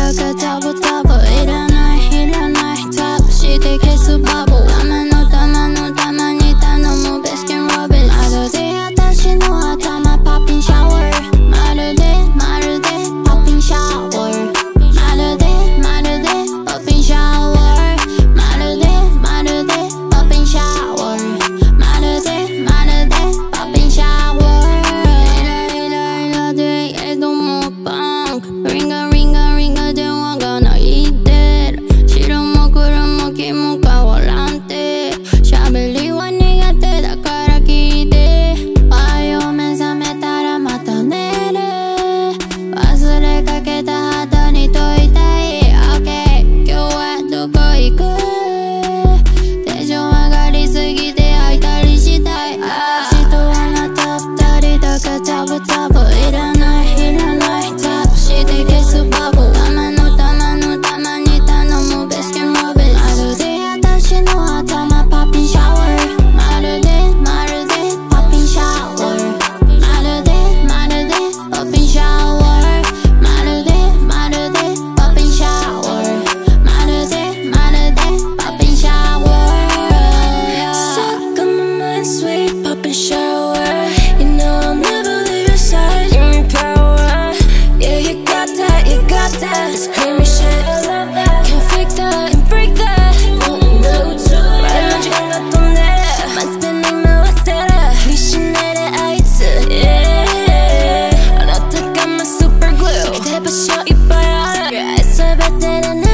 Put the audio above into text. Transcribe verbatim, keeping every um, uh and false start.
だけタブタブいらないいらないタブして消すバブダメの玉の玉に頼むベスキンロビンまるで私の頭パッピンシャワーまるでまるでパッピンシャワーまるでまるでパッピンシャワーまるでまるでパッピンシャワーまるでまるでパッピンシャワーイライライラでエドもパンクリンガリンガリンガ電話が鳴いてる白も黒も黄も変わらんて喋りは苦手だから聞いておはよう目覚めたらまた寝る忘れかけた後に問いたい OK 今日はどこ行くテンション上がりすぎて吐いたりしたい私とあなた二人だけタブタブいらないいらないタブして消すバブ玉の玉の玉に頼むベスキンロビンまるで私の頭パッピンシャワーまるでまるでパッピンシャワーまるでまるでパッピンシャワーまるでまるでパッピンシャワーまるでまるでパッピンシャワー Suck on my mind sweet poppin' shower You know I'll never leave your side Give me power Yeah you got that you got that It's creamy shit I love that Can't fake that and break that 말만 지금 같던데 만 spinning my 때라 미신내래 아이츠 Yeah あなたがmy super glue 그대 받쳐 이뻐야 Your eyes are better than